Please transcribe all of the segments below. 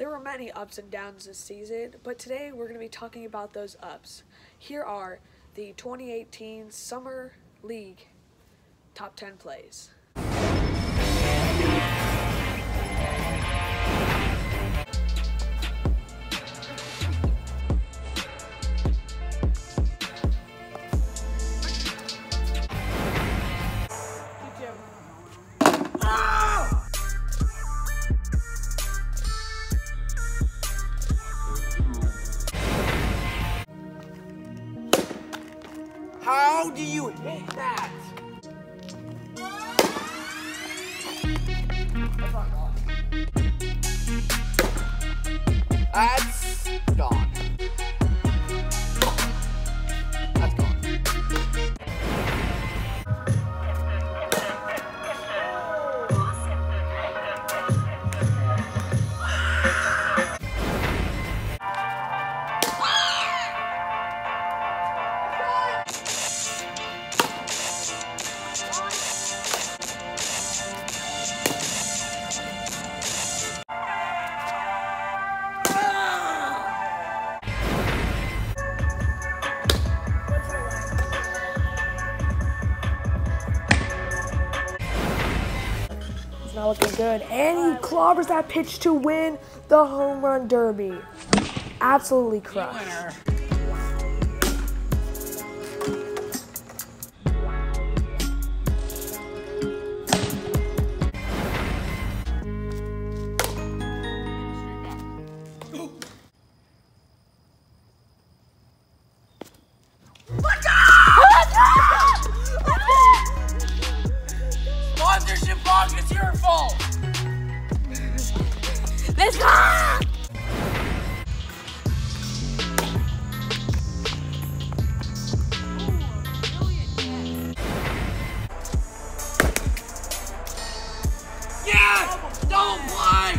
There were many ups and downs this season, but today we're going to be talking about those ups. Here are the 2018 Summer League top 10 plays. How do you hit that? That's gone. That's gone. It's not looking good. And he clobbers that pitch to win the home run derby. Absolutely crushed. Sponsorship block, it's your fault. Let's go! Yeah! Don't play!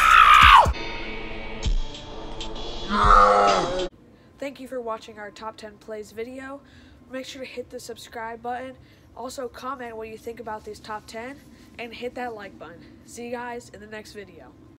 Thank you for watching our top 10 plays video. Make sure to hit the subscribe button. Also comment what you think about these top 10 and hit that like button. See you guys in the next video.